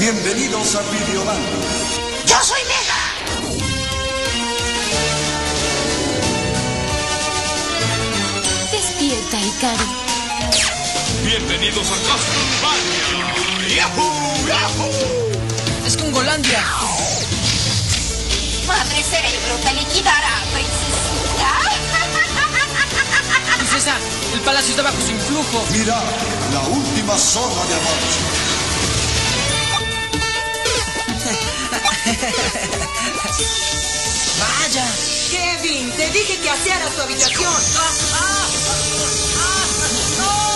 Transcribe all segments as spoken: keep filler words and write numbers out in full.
Bienvenidos a Videoland. ¡Yo soy Mega! Despierta, Hikaru. Bienvenidos a Castlevania. ¡Yahoo! ¡Yahoo! ¡Es Congolandia! Madre Cerebro te liquidará, princesita. Princesa, el palacio está bajo su influjo. Mira, la última zona de avance. ¡Vaya! Kevin, te dije que aseara tu habitación. ¡Ah, ah, ah, ah,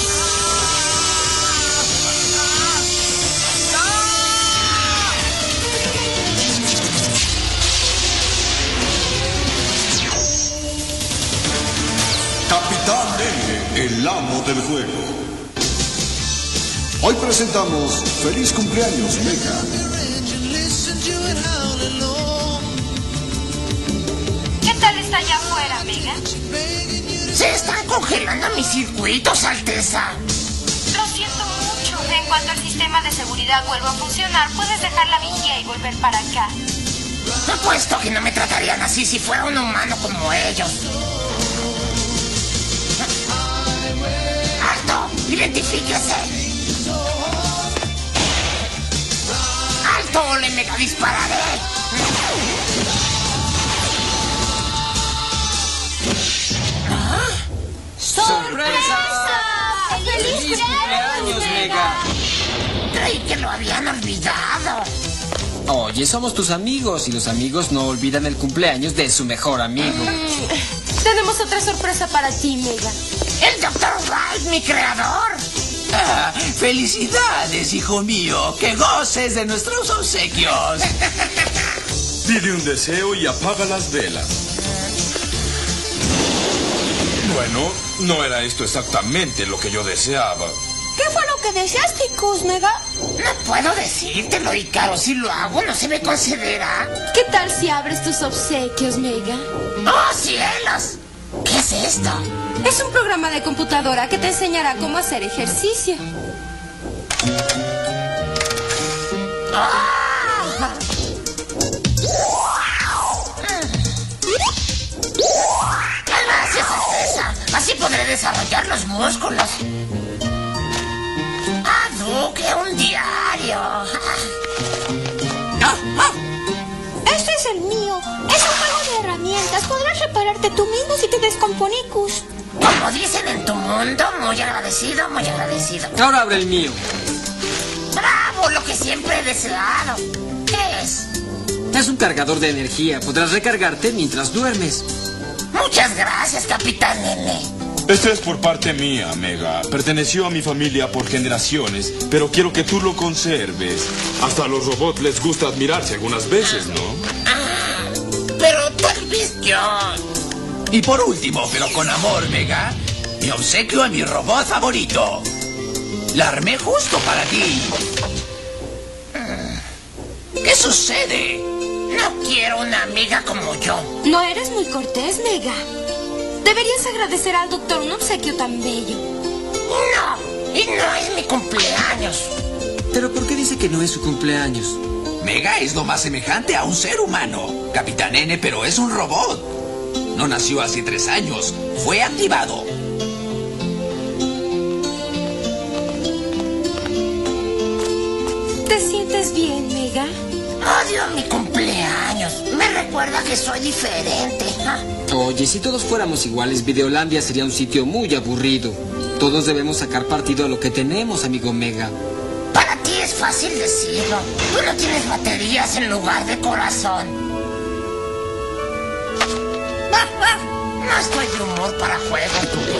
Capitán N, el amo del juego. Hoy presentamos Feliz Cumpleaños, Mega. ¿Qué tal está allá afuera, Mega? Se están congelando mis circuitos, Alteza. Lo siento mucho. En cuanto el sistema de seguridad vuelva a funcionar, puedes dejar la vigía y volver para acá. Apuesto que no me tratarían así si fuera un humano como ellos. ¡Alto! ¡Identifíquese! ¡Alto! ¡Le mega dispararé! ¿Ah? ¡Sorpresa! ¡Feliz, ¡Feliz cumpleaños, Mega! Creí que lo habían olvidado. Oye, somos tus amigos y los amigos no olvidan el cumpleaños de su mejor amigo. Tenemos otra sorpresa para ti, Mega. ¡El doctor Wright, mi creador! Ah, ¡felicidades, hijo mío! ¡Que goces de nuestros obsequios! Pide un deseo y apaga las velas. Bueno, no era esto exactamente lo que yo deseaba. ¿Qué fue lo que deseaste, Mega? No puedo decírtelo, Hikaru. Si lo hago, no se me considera. ¿Qué tal si abres tus obsequios, Mega? ¡Oh, cielos! ¿Qué es esto? Es un programa de computadora que te enseñará cómo hacer ejercicio. ¡Ah! Gracias, Alteza. Así podré desarrollar los músculos. ¡Ah, Duque! ¡Un diario! ¡Ah, ah! Este es el mío. Es un juego de herramientas. Podrás repararte tú mismo si te descomponicus. Como dicen en tu mundo, muy agradecido, muy agradecido. Ahora abre el mío. ¡Bravo! Lo que siempre he deseado. ¿Qué es? Es un cargador de energía. Podrás recargarte mientras duermes. Muchas gracias, Capitán N. Este es por parte mía, Mega. Perteneció a mi familia por generaciones, pero quiero que tú lo conserves. Hasta a los robots les gusta admirarse algunas veces, ¿no? Ah, pero tal vez yo... Y por último, pero con amor, Mega, mi obsequio a mi robot favorito. La armé justo para ti. ¿Qué sucede? No quiero una amiga como yo. No eres muy cortés, Mega. Deberías agradecer al doctor un obsequio tan bello. No, y no es mi cumpleaños. ¿Pero por qué dice que no es su cumpleaños? Mega es lo más semejante a un ser humano. Capitán N, pero es un robot. No nació hace tres años. Fue activado. ¿Te sientes bien, Mega? Odio mi cumpleaños. Me recuerda que soy diferente. ¿Ah? Oye, si todos fuéramos iguales, Videolandia sería un sitio muy aburrido. Todos debemos sacar partido a lo que tenemos, amigo Mega. Para ti es fácil decirlo. Tú no tienes baterías en lugar de corazón. Ah, ah, no estoy de humor para juegos, Duque.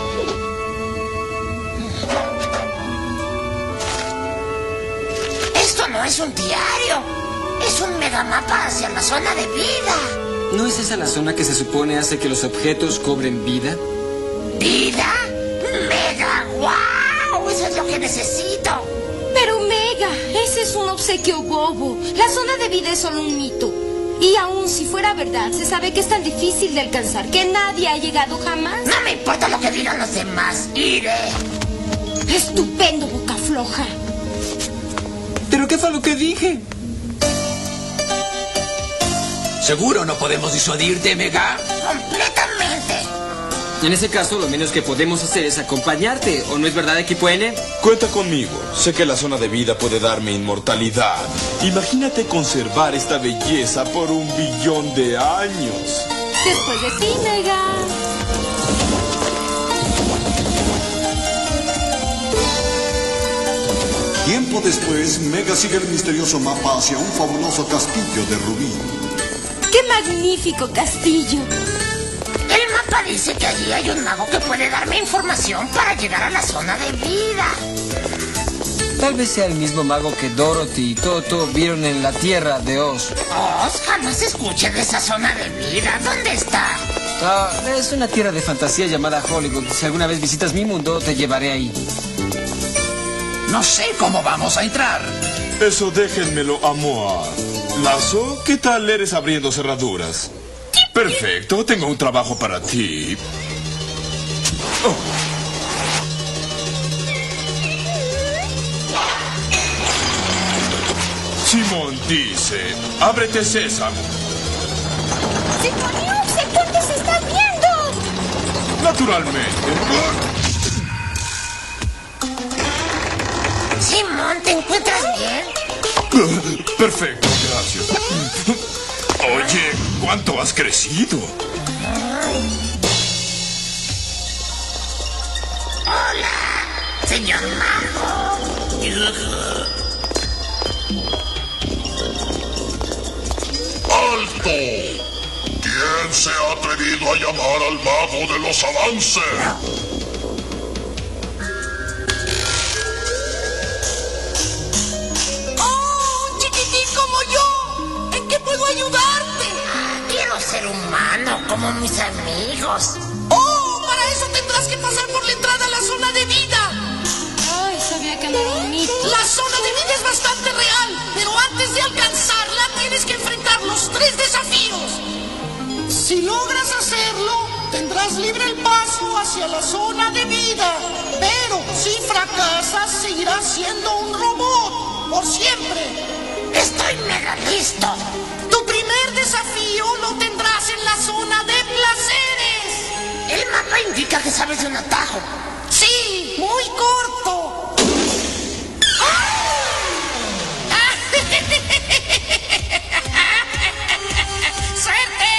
Esto no es un diario. Es un megamapa hacia la zona de vida. ¿No es esa la zona que se supone hace que los objetos cobren vida? ¿Vida? ¡Mega! ¡Guau! Eso es lo que necesito. Pero, Mega, ese es un obsequio bobo. La zona de vida es solo un mito. Y aun si fuera verdad, se sabe que es tan difícil de alcanzar que nadie ha llegado jamás. No me importa lo que digan los demás. Iré. Estupendo, boca floja. ¿Pero qué fue lo que dije? ¿Seguro no podemos disuadirte, Mega? Completamente. En ese caso, lo menos que podemos hacer es acompañarte. ¿O no es verdad, equipo N? Cuenta conmigo. Sé que la zona de vida puede darme inmortalidad. Imagínate conservar esta belleza por un billón de años. Después de ti, Mega. Tiempo después, Mega sigue el misterioso mapa hacia un fabuloso castillo de rubí. ¡Qué magnífico castillo! El mapa dice que allí hay un mago que puede darme información para llegar a la zona de vida. Tal vez sea el mismo mago que Dorothy y Toto vieron en la Tierra de Oz. Oz, jamás escuché de esa zona de vida. ¿Dónde está? Ah, es una tierra de fantasía llamada Hollywood. Si alguna vez visitas mi mundo, te llevaré ahí. No sé cómo vamos a entrar. Eso déjenmelo a Moa. Lazo, ¿qué tal eres abriendo cerraduras? Perfecto, tengo un trabajo para ti. Oh. Simón dice, ábrete sésamo. ¡Simoniux, el puente se está abriendo! Naturalmente. Simón, ¿te encuentras bien? Perfecto, gracias. Oye, ¿cuánto has crecido? Hola, señor mago. ¡Alto! ¿Quién se ha atrevido a llamar al mago de los avances? Ser humano como mis amigos. ¡Oh! Para eso tendrás que pasar por la entrada a la zona de vida. Ay, sabía que no era un mito. La zona de vida es bastante real, pero antes de alcanzarla tienes que enfrentar los tres desafíos. Si logras hacerlo, tendrás libre el paso hacia la zona de vida. Pero si fracasas, seguirás siendo un robot por siempre. Estoy mega listo. Tu primer desafío lo tendrás en la zona de placeres. El mapa indica que sabes de un atajo. Sí, muy corto. ¡Suerte!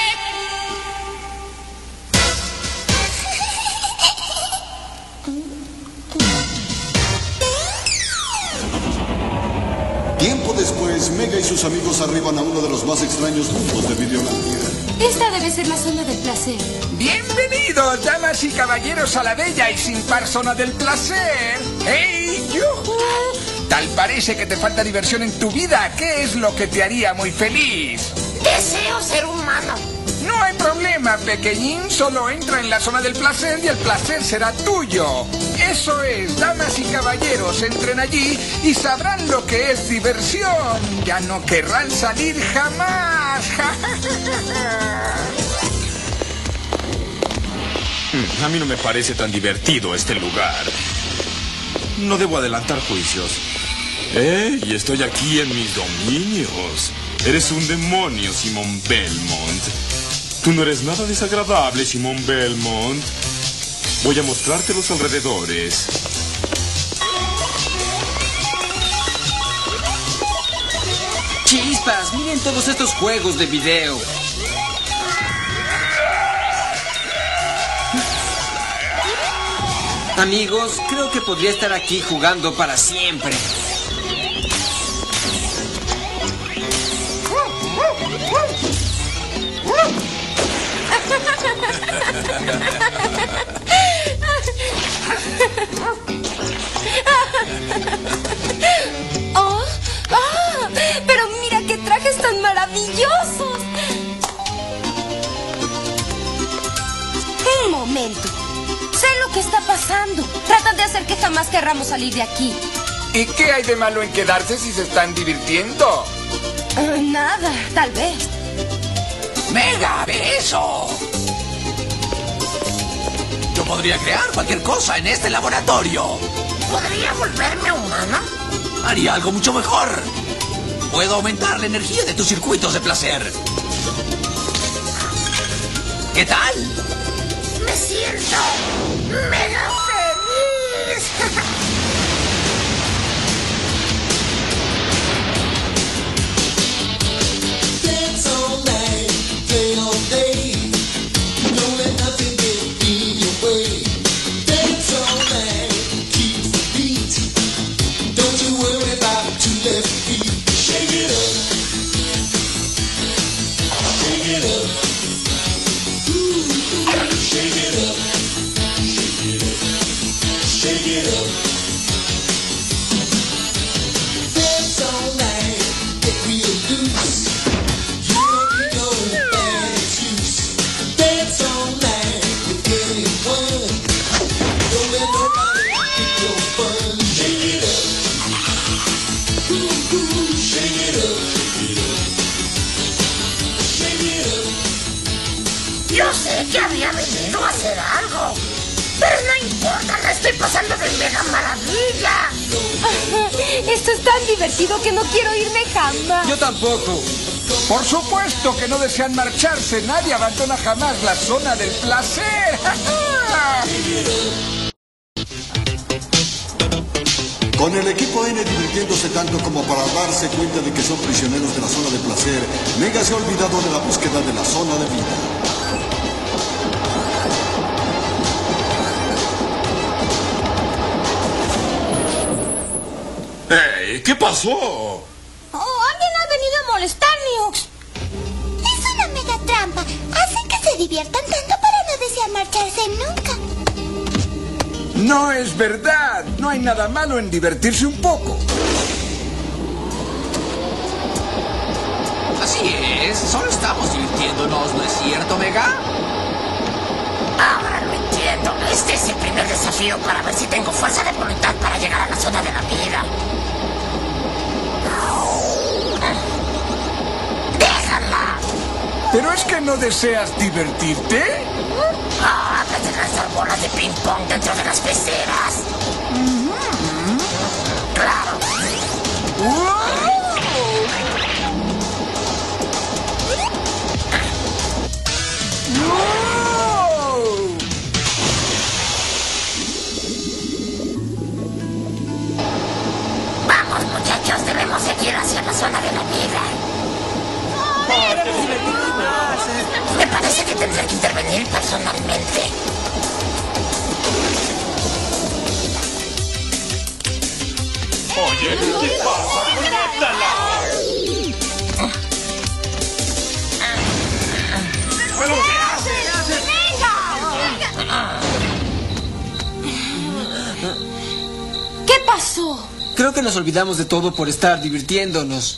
Tiempo después, Mega y sus amigos arriban a uno de los más extraños mundos de Videolandia. Esta debe ser la zona del placer. Bienvenidos, damas y caballeros, a la bella y sin par zona del placer. ¡Hey, yujú! Tal parece que te falta diversión en tu vida. ¿Qué es lo que te haría muy feliz? Deseo ser humano. No hay problema, pequeñín. Solo entra en la zona del placer y el placer será tuyo. Eso es, damas y caballeros, entren allí y sabrán lo que es diversión. Ya no querrán salir jamás. A mí no me parece tan divertido este lugar. No debo adelantar juicios. ¡Ey! Estoy aquí en mis dominios. Eres un demonio, Simón Belmont. Tú no eres nada desagradable, Simón Belmont. Voy a mostrarte los alrededores. Chispas, miren todos estos juegos de video. Amigos, creo que podría estar aquí jugando para siempre. Oh, ah, pero mira qué trajes tan maravillosos. Un momento. Sé lo que está pasando. Tratan de hacer que jamás querramos salir de aquí. ¿Y qué hay de malo en quedarse si se están divirtiendo? Uh, nada, tal vez. ¡Mega, ve eso! Yo podría crear cualquier cosa en este laboratorio. ¿Podría volverme humano? haría algo mucho mejor. Puedo aumentar la energía de tus circuitos de placer. ¿Qué tal? Me siento mega feliz. Dance all night, play all day. Don't let nothing get in your way. Dance all night, keep the beat. Don't you worry about your left feet. Shake it up. Shake it up. Ooh, shake it up. Shake it up. Shake it up. Dance all night, get real loose. You don't know bad excuse. Dance all night with anyone. Don't let nobody get your fun. Shake it up. Ooh, ooh, shake it up. Shake it up. Yo sé que había venido a hacer algo, pero no importa, la estoy pasando de mega maravilla. Esto es tan divertido que no quiero irme jamás. Yo tampoco. Por supuesto que no desean marcharse. Nadie abandona jamás la zona del placer. Con el equipo N divirtiéndose tanto como para darse cuenta de que son prisioneros de la zona de placer, Mega se ha olvidado de la búsqueda de la zona de vida. ¡Hey! ¿Qué pasó? Oh, alguien ha venido a molestar, Nux. Es una mega trampa. Hacen que se diviertan tanto para no desear marcharse nunca. No es verdad. No hay nada malo en divertirse un poco. Así es, solo estamos divirtiéndonos, ¿no es cierto, Mega? Ahora lo entiendo. Este es el primer desafío para ver si tengo fuerza de voluntad para llegar a la zona de la vida. ¡Déjala! ¿Pero es que no deseas divertirte? Ahora antes de lanzar bolas de ping pong dentro de las peceras. Claro. Vamos, muchachos, debemos seguir hacia la zona de la vida. Me parece que tendré que intervenir personalmente. Oye, ¿qué pasa? ¡Conéctala! ¿Pero qué haces? ¿Qué pasó? Creo que nos olvidamos de todo por estar divirtiéndonos.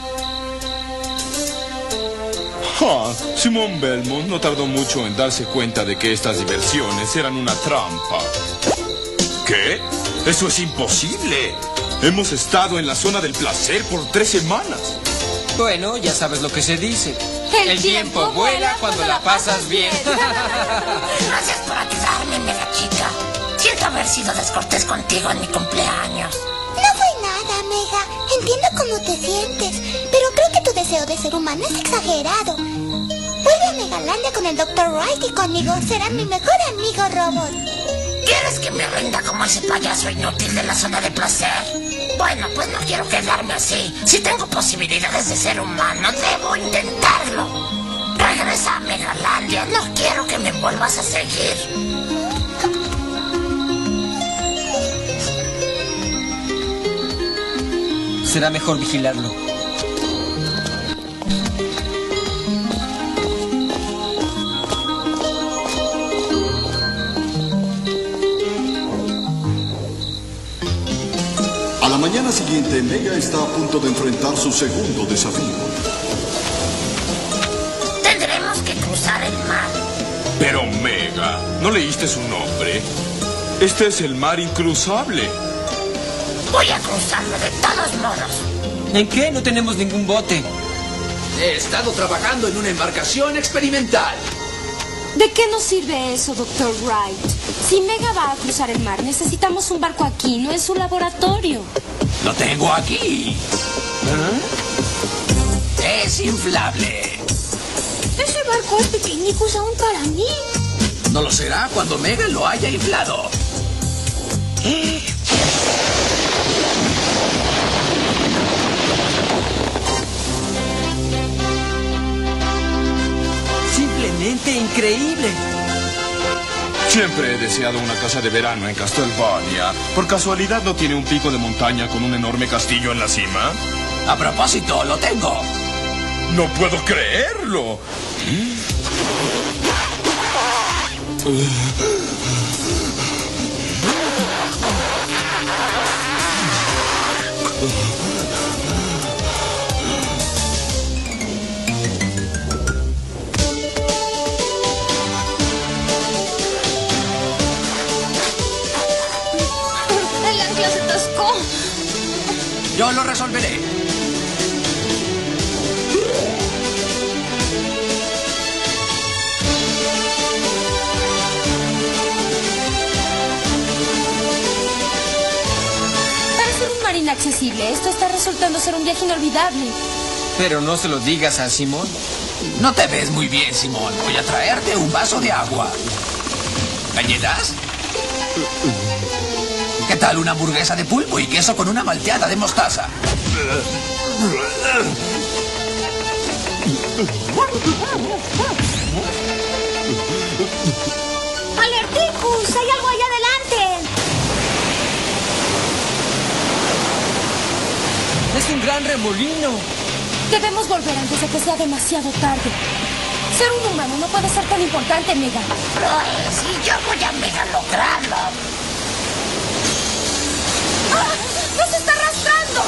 Ah, Simón Belmont no tardó mucho en darse cuenta de que estas diversiones eran una trampa. ¿Qué? ¡Eso es imposible! Hemos estado en la zona del placer por tres semanas. Bueno, ya sabes lo que se dice. El, El tiempo, tiempo vuela cuando la pasas bien. Gracias por ayudarme, mega chica. Siento haber sido descortés contigo en mi cumpleaños. No fue nada, Mega. Entiendo cómo te sientes, pero creo que tu deseo de ser humano es exagerado. Vuelve a Megalandia con el doctor Wright y conmigo será mi mejor amigo robot. ¿Quieres que me rinda como ese payaso inútil de la zona de placer? Bueno, pues no quiero quedarme así. Si tengo posibilidades de ser humano, debo intentarlo. Regresa a Megalandia. No quiero que me vuelvas a seguir. Será mejor vigilarlo. A la mañana siguiente, Mega está a punto de enfrentar su segundo desafío. Tendremos que cruzar el mar. Pero Mega, ¿no leíste su nombre? Este es el mar incruzable. Voy a cruzarlo de todos modos. ¿En qué? No tenemos ningún bote. He estado trabajando en una embarcación experimental. ¿De qué nos sirve eso, doctor Wright? Si Mega va a cruzar el mar, necesitamos un barco aquí, no en su laboratorio. Lo tengo aquí. ¿Eh? Es inflable. Ese barco es pequeñicos aún para mí. No lo será cuando Mega lo haya inflado. Simplemente increíble. Siempre he deseado una casa de verano en Castlevania. ¿Por casualidad no tiene un pico de montaña con un enorme castillo en la cima? A propósito, lo tengo. No puedo creerlo. El ancla se atascó. Yo lo resolveré. Inaccesible. Esto está resultando ser un viaje inolvidable. Pero no se lo digas a Simón. No te ves muy bien, Simón. Voy a traerte un vaso de agua. ¿Galletas? ¿Qué tal una hamburguesa de pulpo y queso con una malteada de mostaza? ¡Alerticus! ¡Hay algo allá adelante! Es un gran remolino. Debemos volver antes de que sea demasiado tarde. Ser un humano no puede ser tan importante, Mega. Pues, y yo voy a mega lograrlo. ¡Ah! ¡Nos está arrastrando!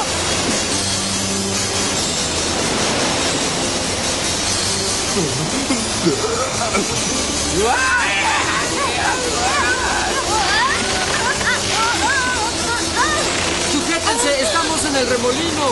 ¡Sujétense! ¡Estamos en el remolino!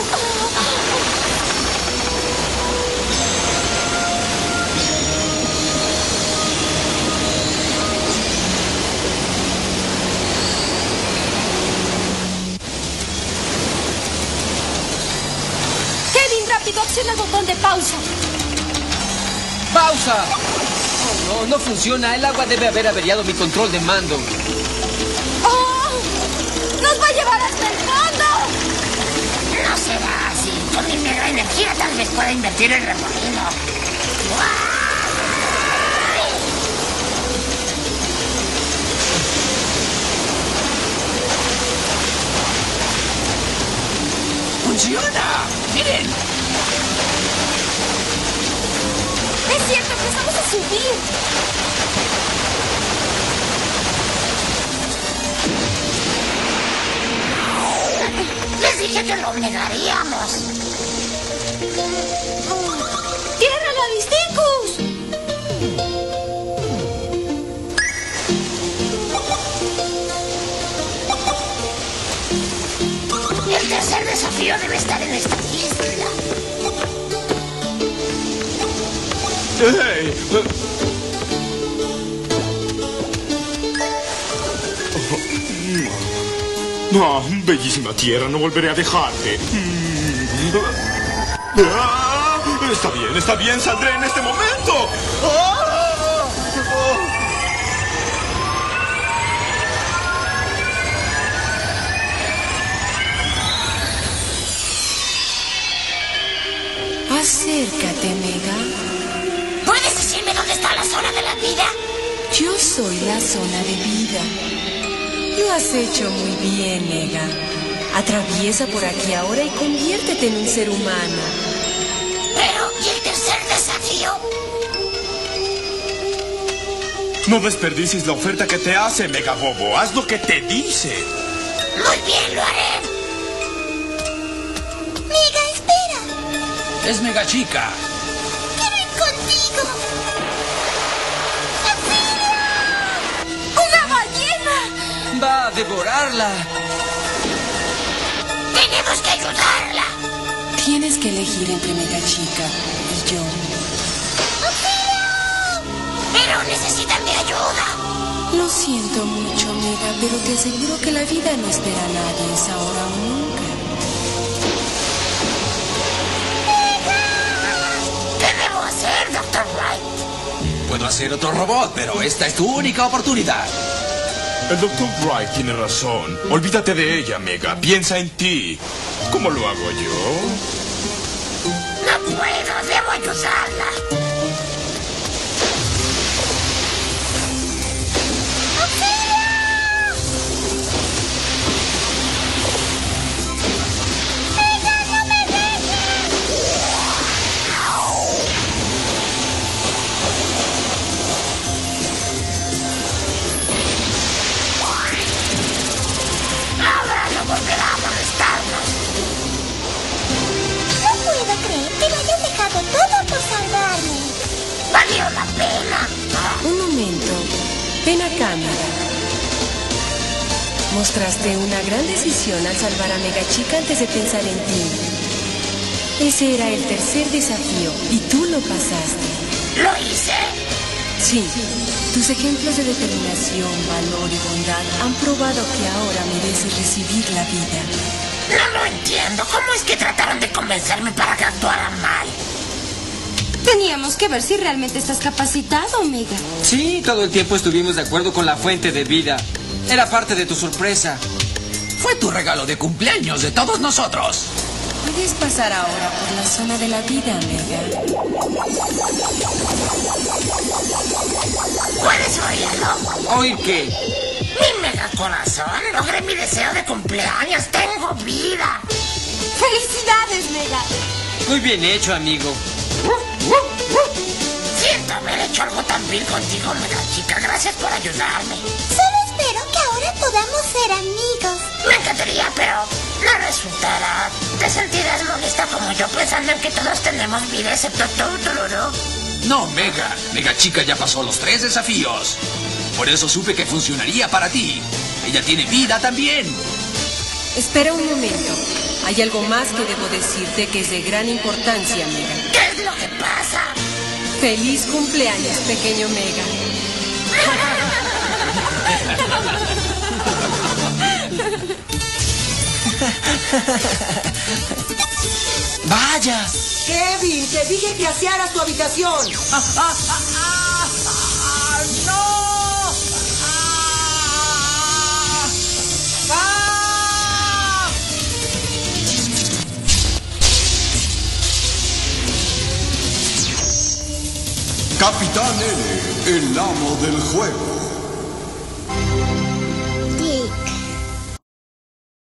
Kevin, rápido, acciona el botón de pausa. ¡Pausa! Oh, no, no funciona. El agua debe haber averiado mi control de mando. ¡Oh! ¡Nos va a llevar hasta el fondo! No será así. Con mi mega energía tal vez pueda invertir el remolino. ¡Funciona! ¡Miren! Es cierto, empezamos a subir. Les dije que lo negaríamos. ¡Tierra, la Disticus! El tercer desafío debe estar en esta isla. ¡Hey! Oh, bellísima tierra, no volveré a dejarte. Ah, está bien, está bien, saldré en este momento. Ah, Acércate, Mega. ¿Puedes decirme dónde está la zona de la vida? Yo soy la zona de vida. Lo has hecho muy bien, Mega. Atraviesa por aquí ahora y conviértete en un ser humano. Pero, ¿y el tercer desafío? no desperdicies la oferta que te hace, Mega Bobo. Haz lo que te dice. Muy bien, lo haré. Mega, espera. Es Mega Chica. Quiero ir contigo. ¡Una ballena! Va a devorarla. Tenemos que ayudarla. Tienes que elegir entre Mega Chica y yo. Pero necesitan mi ayuda. Lo siento mucho, Mega, pero te aseguro que la vida no espera a nadie, es ahora o nunca. ¿Qué debo hacer, doctor Wright? Puedo hacer otro robot, pero esta es tu única oportunidad. El doctor Wright tiene razón. Olvídate de ella, Mega. Piensa en ti. ¿Cómo lo hago yo? No puedo, debo ayudarla. Ahora no volverá a molestarnos. No puedo creer que lo hayas dejado todo por salvarme. Valió la pena. Un momento. Ven acá, Mega. Mostraste una gran decisión al salvar a Mega Chica antes de pensar en ti. Ese era el tercer desafío y tú lo pasaste. ¿Lo hice? Sí. Tus ejemplos de determinación, valor y bondad han probado que ahora mereces recibir la vida. No lo entiendo. ¿Cómo es que trataron de convencerme para que actuara mal? Teníamos que ver si realmente estás capacitado, Mega. Sí, todo el tiempo estuvimos de acuerdo con la fuente de vida. Era parte de tu sorpresa. Fue tu regalo de cumpleaños de todos nosotros. Puedes pasar ahora por la zona de la vida, Mega. ¿Puedes oírlo? ¿Oír qué? Mi mega corazón. Logré mi deseo de cumpleaños. Tengo vida. ¡Felicidades, Mega! Muy bien hecho, amigo. Siento haber hecho algo tan vil contigo, Mega Chica. Gracias por ayudarme. Solo espero que ahora podamos ser amigos. Me encantaría, pero no resultará. Te sentirás molesta como yo pensando en que todos tenemos vida excepto tú, Tururú. No, Mega. Mega Chica ya pasó los tres desafíos. Por eso supe que funcionaría para ti. Ella tiene vida también. Espera un momento. Hay algo más que debo decirte que es de gran importancia, Mega. ¿Qué es lo que pasa? ¡Feliz cumpleaños, pequeño Mega! ¡Vaya! Kevin, te dije que asearas tu habitación. ¡Ah, ah, ah, ah, ah, ¡No! ¡Ah! ¡Ah! Capitán N, el amo del juego.